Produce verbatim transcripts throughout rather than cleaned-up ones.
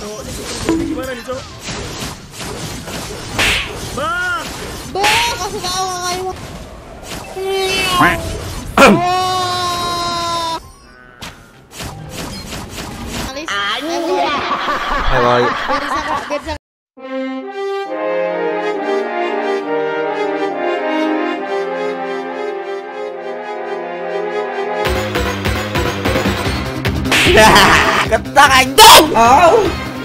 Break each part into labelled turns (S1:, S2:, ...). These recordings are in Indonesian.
S1: Cok, ini Supreme gimana nih, Cok? Bah!
S2: Bah, kasih tahu kayu. Alis.
S3: Ayo.
S2: Biar bisa biar bisa.
S3: Ketak anjing. Oh.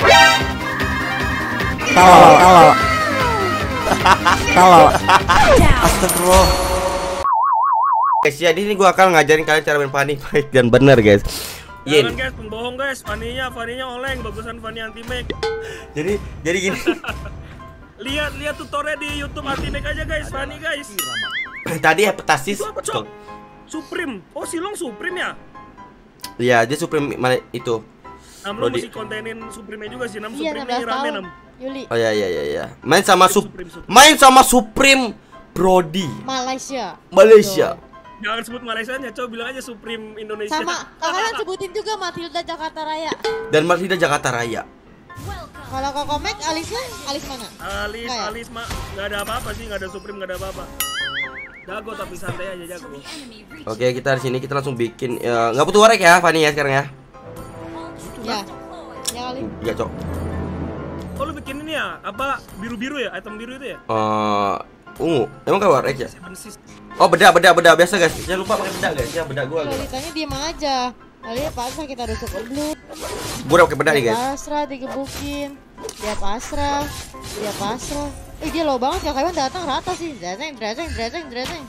S3: Kalau, kalau. Kalau. Astagfirullah. Guys, jadi ini gua akan ngajarin kalian cara main Fanny baik dan benar, guys.
S1: Jangan guys, pembohong guys. Fanny-nya, Fanny-nya oleng, bagusan Fanny anti make.
S3: Jadi, jadi gini.
S1: Lihat, lihat tutorial di YouTube anti make aja guys, Fanny guys.
S3: Tadi hepatasis.
S1: Itu apa, Cok? Supreme. Oh, Silong Supreme ya?
S3: Iya, dia Supreme mana itu?
S1: Nam lo masih kontenin Supreme juga sih, Nam
S2: Iya,
S1: Supreme
S2: enam belas
S1: ini rame,
S2: tahun.
S1: Nam.
S2: Yuli.
S3: Oh iya iya iya iya. Main sama Sup
S1: Supreme, Supreme.
S3: Main sama Supreme Brody.
S2: Malaysia.
S3: Malaysia.
S1: Jangan sebut Malaysia-nya, Cok, bilang aja Supreme Indonesia.
S2: Sama, kalian sebutin juga Matilda Jakarta Raya.
S3: Dan Matilda Jakarta Raya.
S2: Kalau Kokomek, alisnya, alis mana?
S1: Alis,
S2: Kayak?
S1: alis mah nggak ada apa-apa sih, nggak ada Supreme, nggak ada apa-apa. Jago tapi santai aja jago.
S3: Oke, kita di sini kita langsung bikin ya, nggak butuh warek ya, Fanny ya sekarang ya.
S2: Ya. Ya kali.
S3: Iya, Cok.
S1: Oh, lu bikin ini ya? Apa biru-biru ya? Item biru itu ya?
S3: Eh, ungu. Emang kayak warek ya?
S1: Seven Seas.
S3: Oh, bedak bedak bedak biasa, guys. Jangan lupa pakai bedak, guys. Ya, bedak gua.
S2: Kalau
S3: Guys.
S2: ditanya diem aja. Kali ya pasrah kita ada super blue.
S3: Gua udah pakai bedak nih,
S2: Dia
S3: guys.
S2: pasrah digebukin. Dia pasrah. Dia pasrah. Eh dia low banget ya, kawan datang rata sih. Dreseng, dreseng, dreseng, dreseng.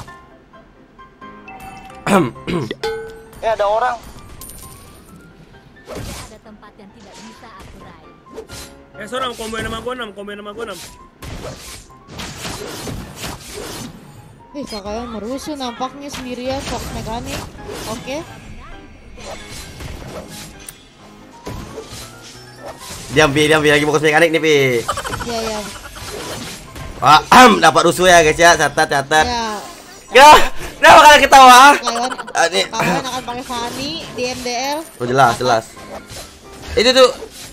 S3: Eh, ada orang.
S4: Ada tempat yang tidak bisa aku raih.
S1: Eh, sorang komboin sama gua, Nam. Komboin sama gua, Nam.
S2: Eh kakaknya merusuh nampaknya sendirian Fox mekanik. Oke.
S3: Diam, Pi, diam, Pi, lagi fokus mekanik nih, Pi.
S2: Iya ya.
S3: Wah, ahem, dapat rusuh ya, guys ya. Catat, catat.
S2: Ya.
S3: Ya, kenapa kalian ketawa?
S2: Kawan,
S3: Ah, ini.
S2: kawan akan pakai Fanny di M D L.
S3: Oh, jelas, jelas. Itu tuh.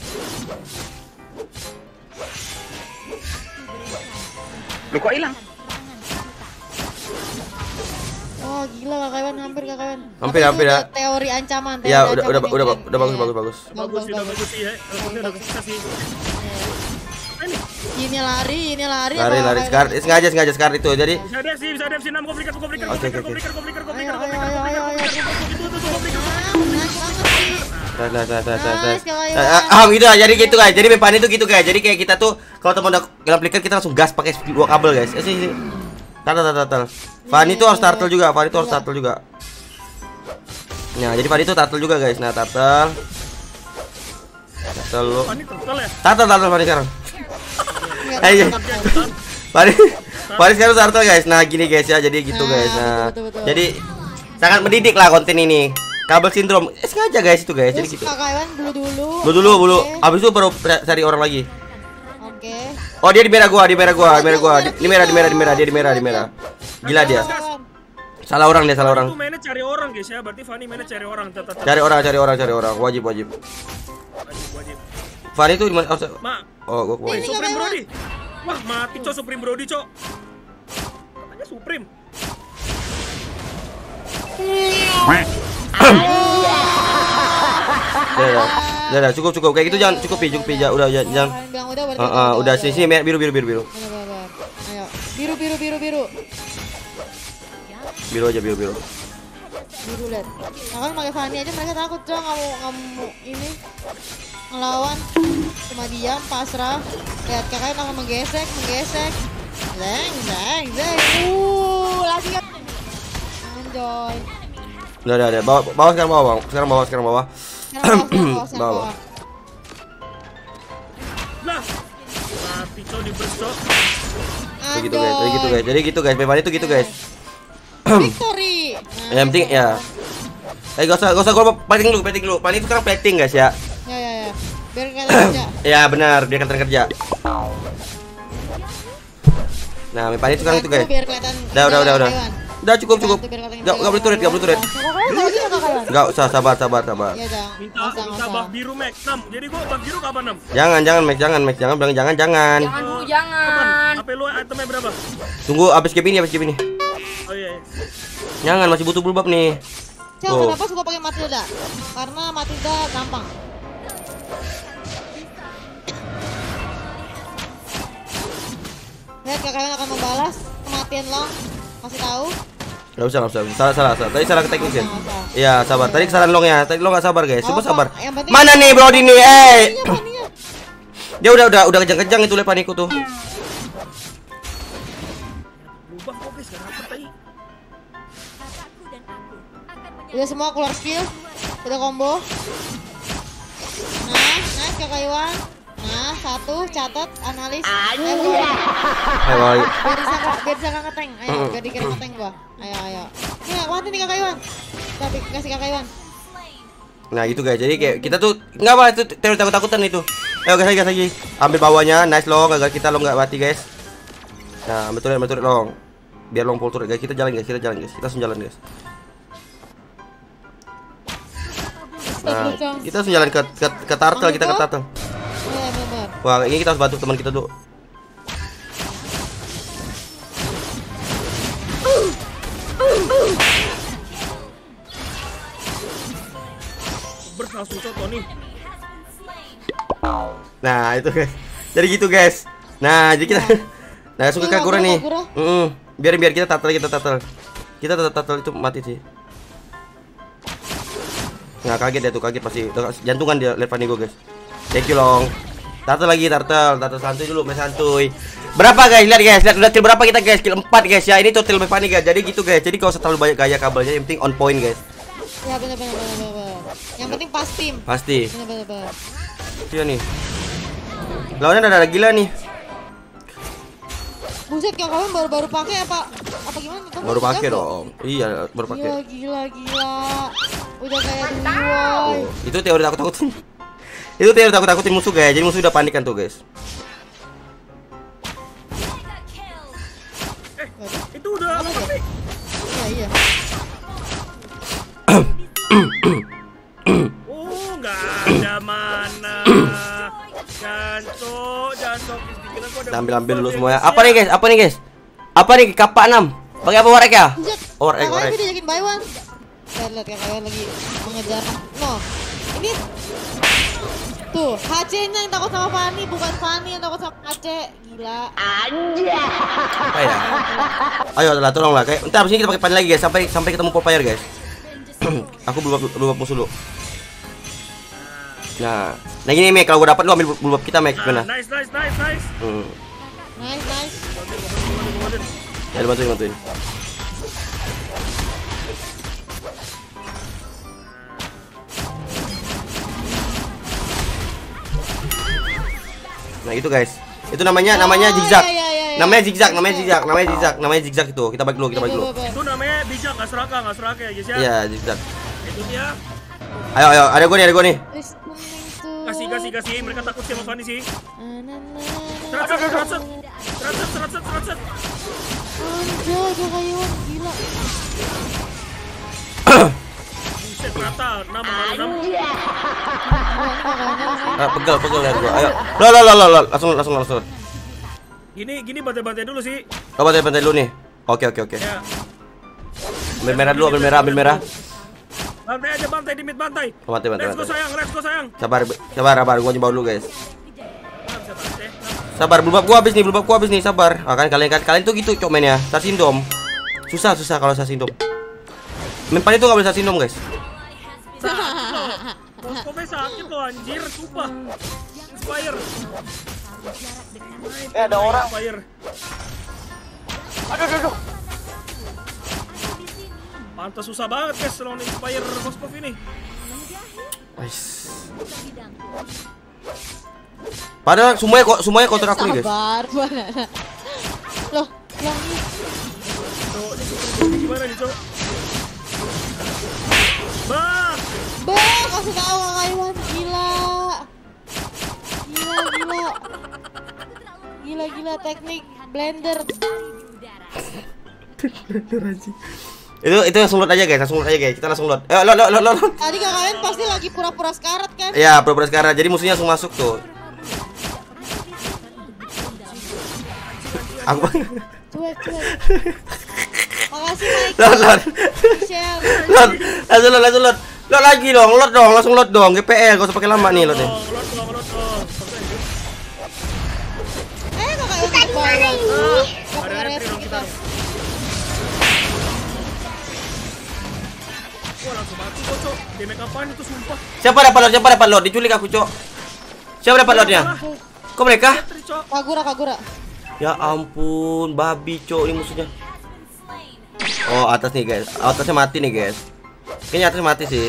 S1: Lu kok hilang?
S2: Oh gila kakaknya hampir kakaknya.
S3: Hampir, hampir ya.
S2: Teori ancaman. Teori
S3: Ya, udah
S2: ancaman
S3: udah
S2: yang
S3: udah
S2: keren.
S3: udah bagus
S2: Iya.
S3: bagus bagus.
S1: Bagus sih, udah bagus sih ya. Teleponnya udah kesisa sih. Apa ini?
S2: Ini lari, ini lari.
S3: Lari
S2: apa
S3: lari
S2: kakaknya?
S3: sekar, sengaja sengaja sekar itu. Jadi
S1: Bisa def sih, bisa def sih, Nam. Gua flicker, gua flicker, gua
S3: Oke,
S1: flicker,
S3: oke,
S1: gua
S3: oke.
S1: flicker, gua flicker, gua
S2: Ayo,
S1: flicker, gua
S2: ayo,
S1: flicker,
S2: ayo,
S1: gua
S2: ayo,
S1: flicker,
S2: ayo.
S1: itu tuh gua flicker.
S2: Nice banget sih.
S3: Dah, dah, dah, dah, dah, dah.
S2: Nice, kakaknya.
S3: Eh, eh, ah, gitu ya. Jadi gitu guys. Jadi main Fanny itu gitu guys. Jadi kayak kita tuh kalau teman udah dalam flicker kita langsung gas pakai dua kabel guys. Eh sih sih. Tatal tatal tatal. Fanny tuh harus turtle juga. Fanny tuh harus turtle juga. Nah, jadi Fanny tuh turtle juga guys. Nah, turtle. Turtle lu.
S1: Fanny total ya?
S3: Turtle turtle Fanny sekarang.
S2: Lihat,
S3: Eh, iya.
S2: lihat, lihat.
S3: Fanny Fanny sekarang turtle guys. Nah, gini guys ya. Jadi gitu
S2: Nah,
S3: guys. Nah,
S2: betul, betul, betul.
S3: jadi sangat mendidik lah konten ini. Kabel sindrom. Eh, sengaja guys itu guys. Jadi
S2: Terus
S3: gitu.
S2: kakaknya dulu dulu.
S3: Dulu dulu dulu.
S2: Oke.
S3: Abis itu baru cari orang lagi.
S2: Oke.
S3: Oh, dia di merah gua, di merah gua, di merah gua. Di, di merah, di merah, di merah, dia di merah, di merah. Gila dia.
S2: Kawan.
S3: Salah orang dia, salah orang.
S1: Itu mainnya cari orang guys ya. Berarti Fanny mainnya cari orang. Tet, tet, tet.
S3: Cari orang, cari orang, cari orang. Wajib, wajib.
S1: Wajib, wajib.
S3: Fanny itu di mana? Oh,
S1: Ma,
S3: oh, gua gua.
S2: Ini
S1: Supreme
S2: kakaknya.
S1: Brody. Wah, mati Cok Supreme Brody, Cok. Katanya Supreme.
S3: Ya, ya. Ya, ya, cukup, cukup. Kayak gitu jangan cukup, Pi, cukup, Pi. Ja- Udah, jangan. jangan.
S2: Kalian bilang udah berarti.
S3: Ah, ah, udah sini, sini merah, biru, biru, biru, biru.
S2: Bener, bener, bener. Ayo. Biru, biru, biru, biru.
S3: Biru aja, biru, biru.
S2: Biru lihat. Nah, kan pakai Fanny aja mereka takut dong kamu kamu ini ngelawan cuma diam pasrah. Lihat kakaknya langsung menggesek, menggesek. Zeng, zeng, zeng. Uh, lagi kan. Anjoy.
S3: Udah, udah, udah. Bawa, bawa sekarang bawa, Bang. Sekarang bawa, sekarang bawa.
S2: Sekarang bawah, sekarang bawah, sekarang
S3: Bawah.
S2: bawah.
S1: Lah. Mati Cok di burst, Cok.
S3: Jadi gitu, guys. Jadi gitu, guys. Jadi gitu, guys. Fanny itu gitu, guys.
S2: Victory. Nah,
S3: Yang penting ya. Eh, gak usah, gak usah. Gua plating dulu, plating dulu. Fanny itu sekarang plating, guys ya.
S2: Ya, ya, ya. Biar kalian aja.
S3: Ya benar, biar kelihatan kerja. Nah, Fanny itu sekarang itu guys.
S2: Biar kelihatan.
S3: Udah, udah, udah, udah.
S2: Taiwan.
S3: Udah cukup cukup.
S2: Bantu biar kelihatan
S3: Gak gak boleh turret, gak boleh turret.
S2: Kakaknya lagi ya kakaknya. Kayuan.
S3: Enggak usah, sabar, sabar, sabar.
S2: Iya, Jang.
S1: Minta
S2: Nggak usah,
S1: minta
S2: nggak
S1: buff
S2: usah.
S1: biru Max. enam. Jadi gua buff biru kapan enam?
S3: Jangan, jangan, Max, jangan, Max, jangan bilang jangan, jangan.
S5: Jangan dulu, jangan.
S1: H P lu itemnya berapa?
S3: Tunggu abis game ini, abis game ini.
S1: Oh iya. iya.
S3: Jangan, masih butuh bulbab nih.
S2: Cel,
S3: Oh.
S2: kenapa suka pakai Matilda? Karena Matilda gampang. Lihat kakak akan membalas kematian Long. Kasih tahu.
S3: Gak usah, gak usah. Salah, salah, salah. Tadi salah ke teknis ya.
S2: Nggak usah.
S3: Iya, sabar. Tadi kesalahan Long ya. Tadi Long gak sabar, guys. Coba
S2: Oh,
S3: sabar.
S2: Pak. Yang penting-
S3: Mana nih Brody nih? Eh.
S2: Paninya, paninya.
S3: Dia udah udah udah kejang-kejang itu Lepaniku tuh.
S1: Berubah kok guys, gak dapet tadi.
S4: Kakakku dan aku akan menyambut
S2: Udah semua keluar skill. Udah combo. Nah, nice kakak Iwan. Nah, satu catat analis. Eh, gua.
S3: Ayo, ayo.
S2: Biar bisa biar bisa nggak ngeteng. Ayo, biar dikirim ngeteng gua. Ayo, ayo. Ini nggak mati nih kakak Iwan. Tapi kasih kakak Iwan.
S3: Nah gitu guys, jadi kayak kita tuh nggak apa itu teori takut-takutan itu. Ayo guys, guys lagi. Ambil bawahnya, nice Long, agar kita Long nggak mati guys. Nah, ambil turret, ambil turret Long. Biar Long full turret guys. Kita jalan guys, kita jalan guys. Kita langsung jalan guys. Nah, kita langsung jalan ke ke, ke turtle, kita ke turtle.
S2: Iya, benar.
S3: Wah, ini kita harus bantu teman kita dulu.
S1: Burst langsung contoh nih.
S3: Nah, itu guys. Jadi gitu guys. Nah, jadi kita nah, langsung ke Kagura nih.
S2: Kagura.
S3: Mm-mm. Biar biar kita turtle, kita turtle. Kita tetap turtle itu mati sih. Nah, kaget dia tuh, kaget pasti. Jantungan dia lihat Panigo guys. Thank you Long. Turtle lagi, turtle, turtle santuy dulu, main santuy. Berapa guys? Lihat guys, lihat udah kill berapa kita guys? Kill empat guys ya. Ini total Mevani guys. Jadi gitu guys. Jadi kalau terlalu banyak gaya kabelnya, yang penting on point guys.
S2: Ya, benar benar benar benar. Yang penting pas tim.
S3: Pasti.
S2: Benar benar benar.
S3: Iya nih. Lawannya ada gila nih.
S2: Buset, kakak Iwan baru-baru pakai apa? Apa gimana? Kamu
S3: Baru pakai
S2: jago?
S3: dong. Iya, baru pakai.
S2: Gila gila gila. Udah kayak dulu. woy.
S3: Itu teori takut-takutin. Itu teori takut-takutin musuh guys. Jadi musuh udah panik kan tuh guys.
S1: Eh, itu udah apa nih?
S2: Iya iya.
S1: Oh, nggak ada mana. Janco, janco. Kira gua ada
S3: Ambil ambil dulu
S1: berubah
S3: semuanya.
S1: ya,
S3: Apa nih guys? Apa nih guys? Apa nih kapak enam? Pakai apa warek ya?
S2: Buset.
S3: Oh, warek,
S2: Kakak
S3: warek.
S2: Iwan diajakin buy one. Lihat lihat kakak Iwan lagi mengejar. No. Ini tuh H C-nya yang takut sama Fanny, bukan Fanny yang takut sama H C. Gila.
S3: Apa ya? Ayo lah, tolonglah. Kayak entar abis ini kita pakai pan lagi guys sampai sampai ketemu Popeye guys. Aku berubah berubah musuh dulu. Nah, nah gini Mek, kalau gua dapat lu ambil berubah kita Mek,
S1: Ah,
S3: gimana?
S1: nice, nice, nice, nice.
S3: Hmm.
S2: Nice nice.
S3: Ya, bantuin, bantuin. Nah, itu guys. Itu namanya namanya
S2: Oh,
S3: zigzag.
S2: iya, iya, iya, iya.
S3: Namanya zigzag, namanya zigzag, namanya zigzag, namanya zigzag itu. Kita balik dulu, kita balik dulu.
S1: Itu namanya bijak, nggak serakah, nggak serakah ya guys ya.
S3: Iya, zigzag.
S1: Itu dia.
S3: Ayo, ayo, ada gua nih, ada gua nih.
S1: Kasih, kasih, kasih. Mereka takut sih sama Fanny sih.
S2: Anjay,
S1: Serat, serat, serat, serat. Serat, serat, serat, serat, serat.
S2: kakak Iwan gila.
S1: Buset, rata. enam, enam.
S3: Ah, pegel, pegel ya gua. Ayo. Lo, lo, lo, lo, lo. Langsung, langsung, langsung.
S1: Gini, gini bantai-bantai dulu sih.
S3: Oh, bantai, bantai dulu nih. Oke, oke, oke.
S1: Ya.
S3: Ambil merah dulu, ambil merah, ambil merah.
S1: Bantai aja, bantai di mid bantai.
S3: Oh, bantai, bantai,
S1: Let's go
S3: bantai.
S1: sayang, let's go sayang.
S3: Sabar, sabar, sabar. Gua nyoba dulu, guys.
S1: Nggak bisa bantai.
S3: Sabar, blubab gua habis nih, blubab gua habis nih, sabar. Ah, kan kalian kan kalian tuh gitu cok mainnya. Sasindom. Susah, susah kalau sasindom. Mempan itu enggak boleh sasindom, guys.
S1: Moskopnya sakit loh anjir, sumpah. Inspire.
S3: Eh, ada orang.
S1: Inspire.
S3: Aduh, aduh, aduh.
S1: Pantas susah banget guys lawan Inspire Moskov ini.
S3: Nice. Padahal semuanya kok semuanya counter aku nih, guys.
S2: Sabar banget. Loh, yang ini.
S1: Cok, ini super body gimana nih, Cok? Bah!
S2: Bang, kasih tahu kakak Iwan gila. Gila, gila. Gila, gila teknik blender.
S3: Itu itu langsung load aja guys, langsung load aja guys. Kita langsung load. Eh, load load load load.
S2: Tadi kak kalian pasti lagi pura-pura sekarat kan?
S3: Iya, pura-pura sekarang. Jadi musuhnya langsung masuk tuh. Aku
S2: Cuek cuek. Makasih Mike.
S3: load load.
S2: Share.
S3: Load. Langsung load, langsung load. Load lagi dong, load dong, langsung load dong. G P L, gak usah pakai lama nih loadnya.
S1: Oh, load, load, load, load.
S2: Eh kak kalian di bawah.
S1: Ah,
S2: Gak
S1: ada
S2: punya
S1: entry
S2: resi
S1: dong kita.
S2: kita.
S1: Wah, langsung mati kok, Cok. Damage apaan itu sumpah.
S3: Siapa dapat load? Siapa dapat load? Diculik aku, Cok. Siapa dapat loadnya? Kok mereka?
S1: Entry, Cok.
S2: Kagura kagura.
S3: Ya ampun, babi, Cok, ini musuhnya. Oh, atas nih, guys. Atasnya mati nih, guys. Kayaknya atasnya mati sih.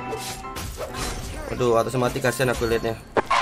S3: Aduh, atasnya mati, kasihan aku liatnya.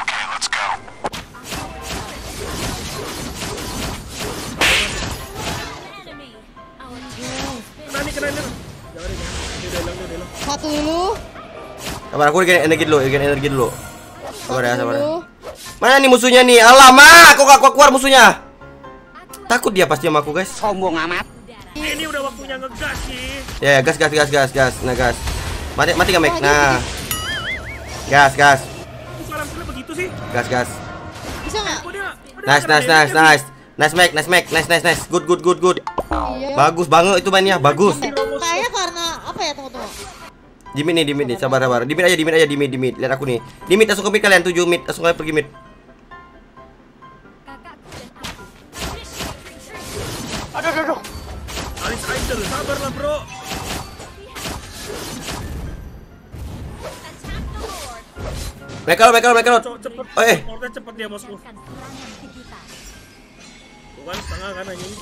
S1: Kena nih, kena nih. Jangan nih, jangan. Dia udah hilang, dia udah hilang.
S2: Satu dulu.
S3: Sabar, aku bikin energi dulu, bikin energi dulu. Sabar ya, sabar.
S2: Dulu.
S3: Mana nih musuhnya nih? Alamak, kok gak keluar musuhnya? Takut dia pasti sama aku, guys.
S5: Sombong amat.
S1: Ini udah waktunya ngegas sih.
S3: Ya, ya, gas, gas, gas, gas, gas. Nah, gas. Mati, mati gak, Mek? Nah. Gas, gas.
S1: Salam sudah begitu sih.
S3: Gas, gas.
S2: Bisa nggak?
S1: Kok dia- kok dia
S3: Nice,
S1: kena
S3: nice,
S1: damage
S3: nice,
S1: sih?
S3: nice. Nice, Mek, nice, Mek. Nice, nice, nice. Good, good, good, good.
S2: Iya.
S3: Bagus banget itu mainnya, bagus.
S2: Kayaknya karena apa ya tunggu-tunggu.
S3: Di mid nih, di mid nih, sabar, sabar. Di mid aja, di mid aja, di mid, di mid. Lihat aku nih. Di mid langsung ke mid kalian, tujuh mid, langsung kalian pergi mid.
S5: Aduh, aduh, aduh.
S1: Alice Idol, sabarlah, Bro.
S3: Mereka lo, mereka lo, mereka lo.
S1: Cok, cepet.
S3: Oh, eh.
S1: Order cepet dia, bosku. Bukan setengah kan anjing.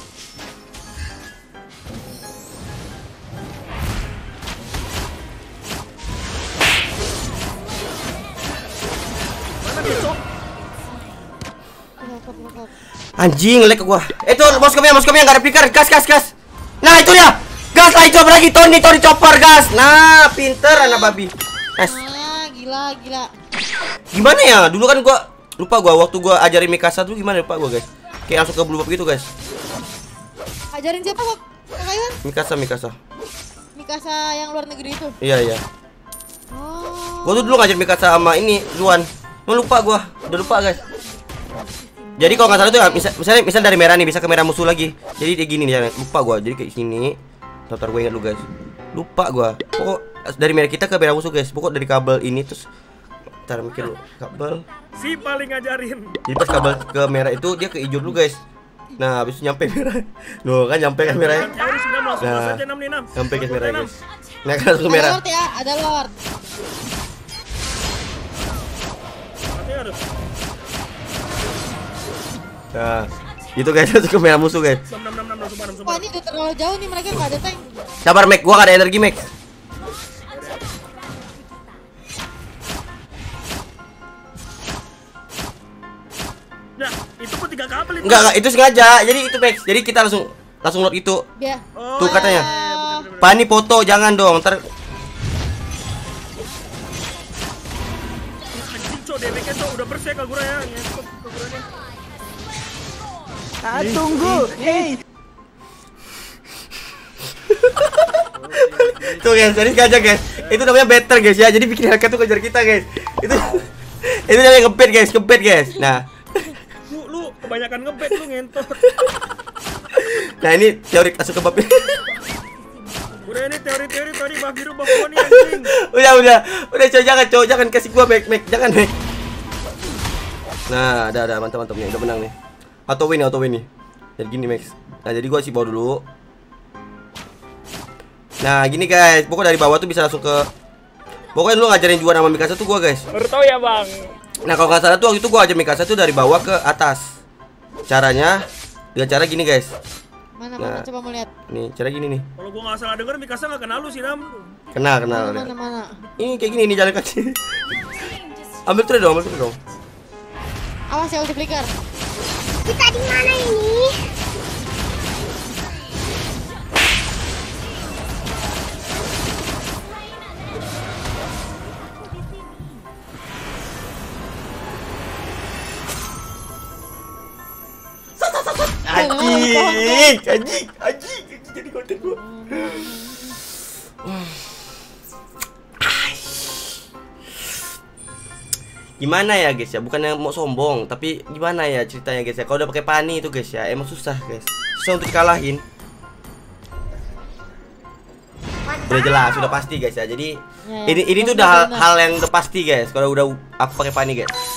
S1: Mana dia, Cok?
S2: Lengkap, lengkap.
S3: Anjing, lag gua. Itu moskomnya, moskomnya enggak ada flicker. Gas, gas, gas. Nah, itu dia. Gas lah, coba lagi Tony, Tony chopper, gas. Nah, pinter anak babi. Nice.
S2: Ah, gila, gila.
S3: Gimana ya? Dulu kan gua lupa gua waktu gua ajarin Mikasa dulu gimana lupa gua, guys. Kayak langsung ke blue buff gitu, guys.
S2: Ajarin siapa kok? Kak Iwan?
S3: Mikasa, Mikasa.
S2: Mikasa yang luar negeri itu.
S3: Iya, iya.
S2: Oh.
S3: Gua tuh dulu ngajarin Mikasa sama ini, Luan. Mau lupa gua. Udah lupa, guys. Jadi kalau nggak salah tuh misal, misalnya misal dari merah nih bisa ke merah musuh lagi. Jadi kayak gini nih, lupa gua. Jadi kayak sini. Ntar gue ingat lu, guys. Lupa gua. Pokok dari merah kita ke merah musuh, guys. Pokok dari kabel ini terus ntar mikir lu, kabel.
S1: Si paling ngajarin.
S3: Jadi pas kabel ke merah itu dia ke hijau dulu, guys. Nah, habis itu nyampe merah. Nuh, kan nyampe kan merah.
S1: Ya udah sini langsung
S3: Nah,
S1: gas aja enam nih, enam.
S3: Nyampe ke merah,
S1: enam.
S3: guys. Nah, kan langsung ke
S2: Ada
S3: merah.
S2: Lord ya, ada Lord.
S1: Mati aduh.
S3: Nah, gitu guys, langsung ke merah musuh, guys.
S1: enam enam enam enam sumpah enam
S2: Wah
S1: sumpah.
S2: ini udah terlalu jauh nih mereka nggak ada tank.
S3: Sabar, Mac. Gua gak ada energi, Mac.
S1: Nah, itu pun tiga kabel itu.
S3: Enggak, enggak, itu sengaja. Jadi itu, Max. Jadi kita langsung langsung load itu.
S2: Biar.
S1: Oh,
S3: Tuh katanya.
S1: iya, iya, bener, bener, bener.
S3: Pani foto jangan dong. Ntar
S1: Anjing, Cok, damage-nya, Cok, udah bersih Kagura ya. Ngesot Kaguranya.
S5: Ah, tunggu. Hey.
S3: tuh guys, jadi sengaja guys. Itu namanya better guys ya. Jadi bikin harga tuh kejar kita guys. Itu itu namanya ngebet guys, ngebet guys. Nah,
S1: Lu lu kebanyakan ngebet lu ngentot.
S3: nah ini teori masuk ke bab ini.
S1: Udah ini teori-teori tadi bab biru bab kuning anjing.
S3: udah, udah, udah coy, jangan coy, jangan kasih gua back, back, jangan back. Nah, ada, ada, mantap, mantap nih, udah menang nih. Auto win, auto win nih. Jadi gini Max. Nah, jadi gua sih bawa dulu. Nah, gini guys, pokoknya dari bawah tuh bisa langsung ke. Pokoknya lu ngajarin juara sama Mikasa tuh gua guys.
S1: Baru tahu ya, Bang.
S3: Nah, kalau nggak salah tuh waktu itu gua ajar Mikasa tuh dari bawah ke atas. Caranya dengan cara gini guys.
S2: Mana
S3: Nah.
S2: mana coba mau lihat.
S3: Nih, cara gini nih.
S1: Kalau gua nggak salah denger Mikasa nggak kenal lu sih, Nam.
S3: Kenal, kenal.
S2: Mana mana mana.
S3: Ini kayak gini nih jalan kaki. Ambil trade dong, ambil trade dong.
S2: Awas ya ulti flicker.
S6: Kita di mana ini?
S3: Anjing, anjing, anjing, jadi konten gua. gimana ya guys ya, bukannya mau sombong, tapi gimana ya ceritanya guys ya, kalau udah pakai Fanny itu guys ya, emang susah guys, susah untuk dikalahin. Udah jelas, sudah pasti guys ya. Jadi
S2: Ya,
S3: ini ini tuh
S2: bener,
S3: udah hal,
S2: bener.
S3: hal yang udah pasti guys. Kalau udah aku pakai Fanny guys.